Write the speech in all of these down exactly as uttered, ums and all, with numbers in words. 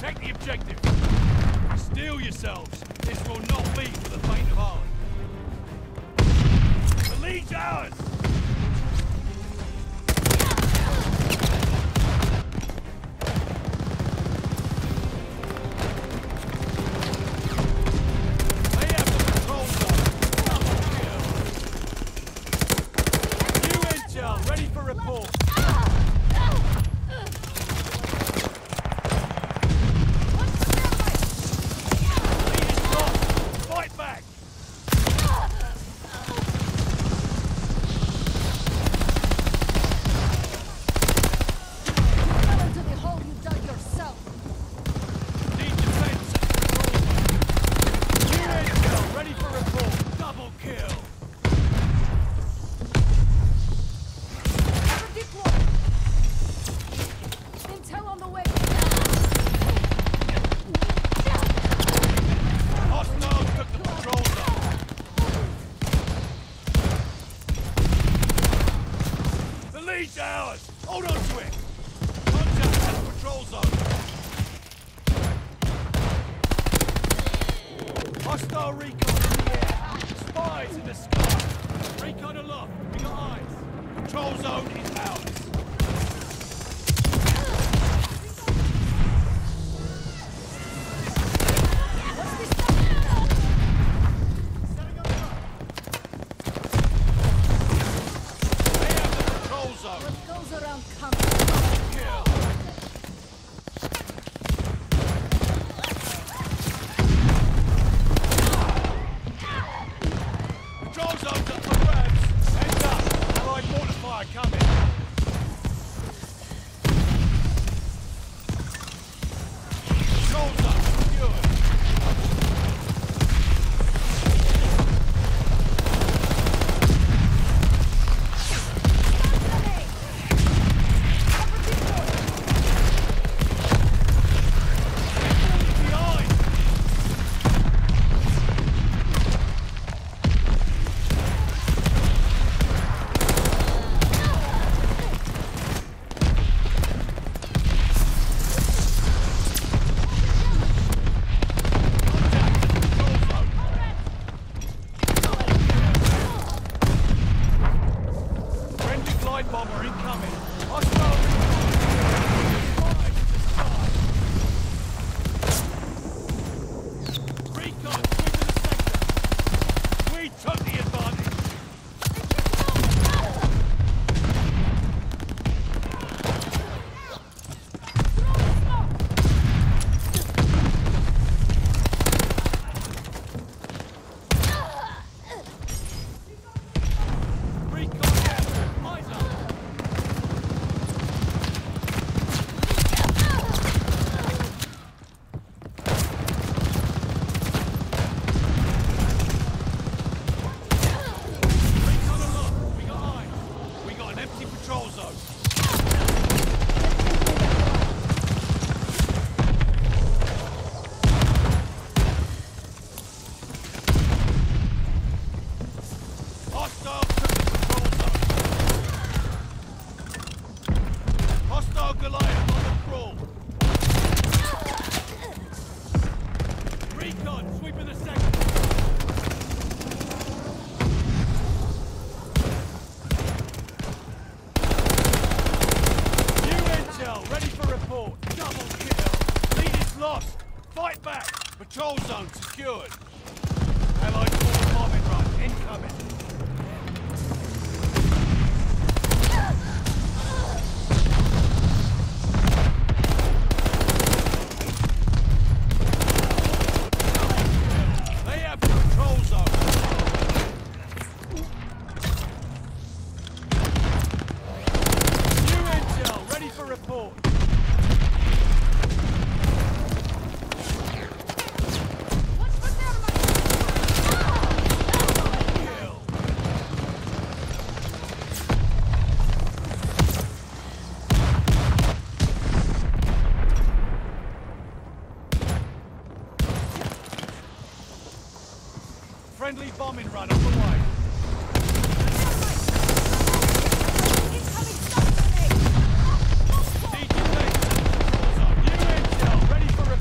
Take the objective. Steel yourselves. This will not be for the faint of heart. The lead's ours! They have the control zone. Double kill. New intel, ready for report. Hold on to it! Contact at the patrol zone! Hostile recon in the air! Spies in the sky! Recon aloft! We got eyes! Control zone is ours! Bomber incoming! Hostile recon! Recon, sweep to the sector! We took the advantage! Fight back! Patrol zone secured! Allied forward bombing run incoming! They have the control zone! New intel, ready for report! Friendly bombing run on the way. Need to take the control zone. New intel, ready for report.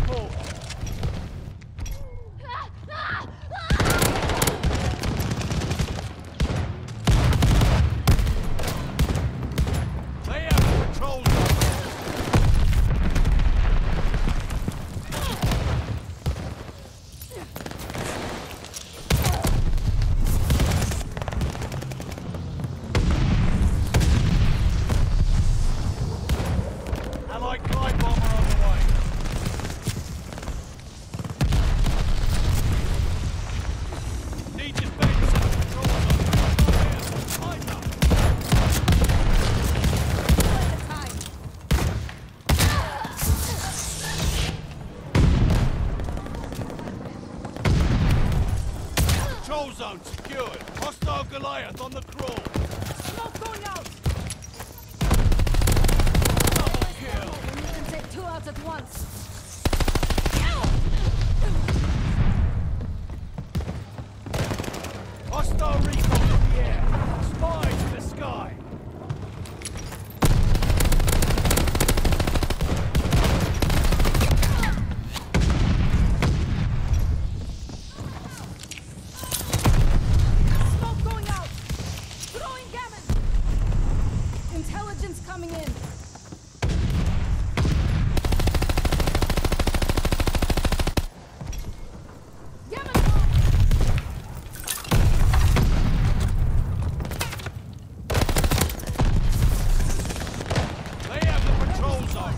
Control zone secured. Hostile Goliath on the crawl. Smoke going out! Double kill. And you can take two out at once. Hostile recon in the air. Spies in the sky. Smoke going out! Throwing gammon! Intelligence coming in. Gammon bomb! They have the patrol zone.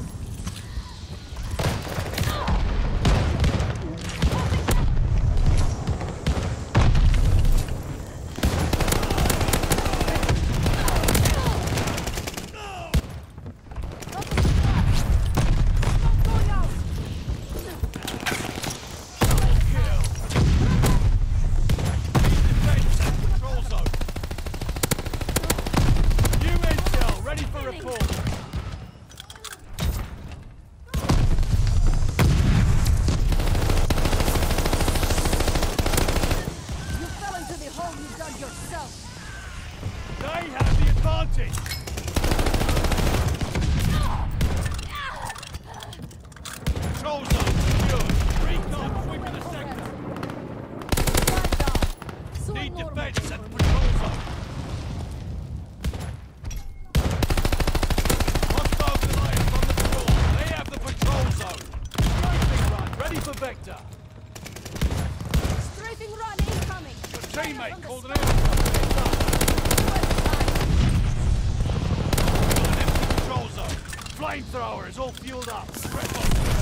Smoke going out! Double kill. Defense at control zone. New intel ready for report. You fell into the hole you dug yourself. They have the advantage. Control zone secured. Recon sweeping the sector. Need defense at patrol zone. Hostile Goliath on the crawl. They have the patrol zone. Strafing run ready for Vector. Strafing run incoming. Your teammate called an out. out. Got an empty control zone. Flamethrower is all fueled up. Red box.